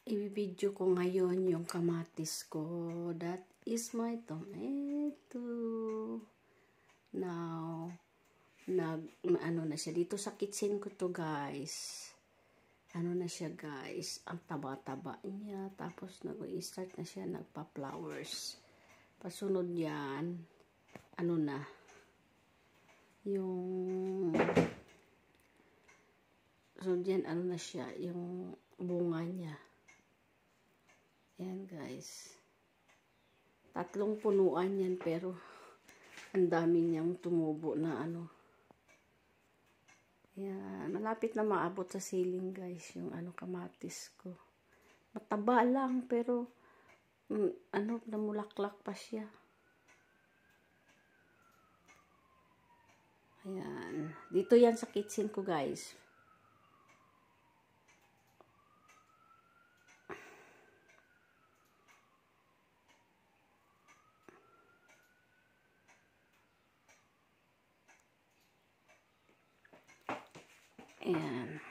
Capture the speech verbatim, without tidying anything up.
i-video ko ngayon yung kamatis ko. That is my tomato. Now, nag, ano na siya. Dito sa kitchen ko to, guys. Ano na siya, guys. Ang taba-taba niya. Tapos, nag-i-start na siya. Nagpa-flowers. Pasunod yan. Ano na. Yung... So, yan, ano na siya. Yung bunga niya. Yan, guys. Tatlong punuan yan, pero ang dami niyang tumubo na ano. Yan. Malapit na maabot sa ceiling, guys, yung ano, kamatis ko. Mataba lang, pero mm, ano, namulaklak pa siya. Ayan. Dito yan sa kitchen ko, guys. Ayan.